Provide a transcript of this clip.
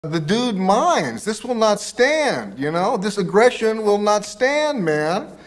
the dude minds. This will not stand, you know? This aggression will not stand, man.